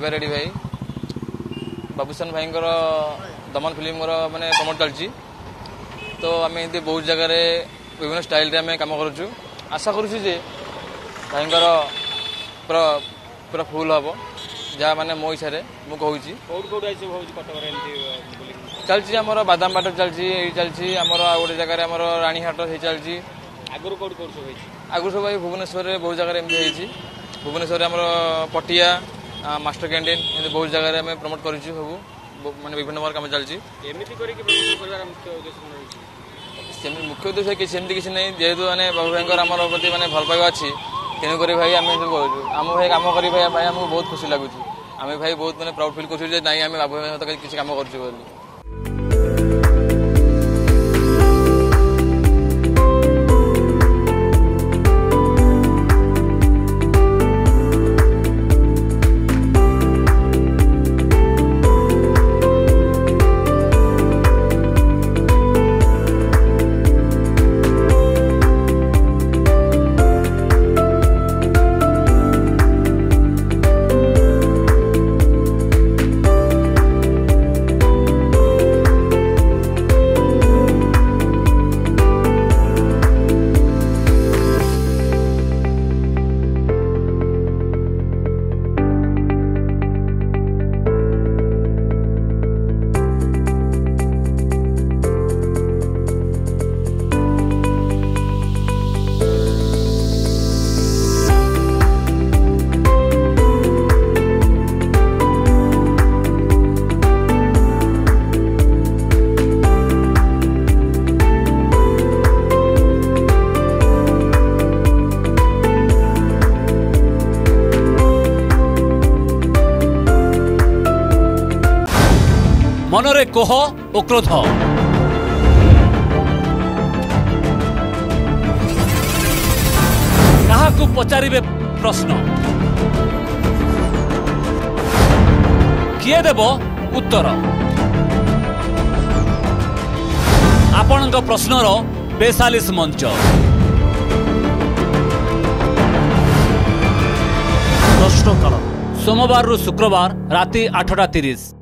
खाइबा रेडी भाई बाबूसान भाई दमन फिल्म माने प्रमोट चलती तो आम एमती बहुत जगह विभिन्न स्टाइल रे आम कम करुँ आशा करुँ जे भाई पूरा पूरा फुल हम जहाँ मैंने मो इच्छा मुझे चलती आम बादाम बाट चलती चलती आम गोटे जगह आम रानीहाट चलती आगुरी सब भाई भुवनेश्वर बहुत जगह एमती भुवनेश्वर आम पटिया मास्टर कैंटीन एमती बहुत जगह आम प्रमोट करूँ सब माने विभिन्न प्रकार काम चलती मुख्य उद्देश्य किसी नहीं जेहेतु मैंने बाबू भाई आम प्रति मैंने भल पाइबा अच्छी तेणुक भाई आम सब करूँ आम भाई कम कर भाई आमको बहुत खुशी लगुच आम भाई बहुत मैंने प्राउड फिल करूँ ना आम बाबू भाई सहित किसी कम कर मनरे कोह और क्रोध काहाकू पचारिबे प्रश्न किए देब उत्तर आपणक प्रश्नर बेसालिस मंच प्रश्नकाल सोमवार रु शुक्रवार राति 8:30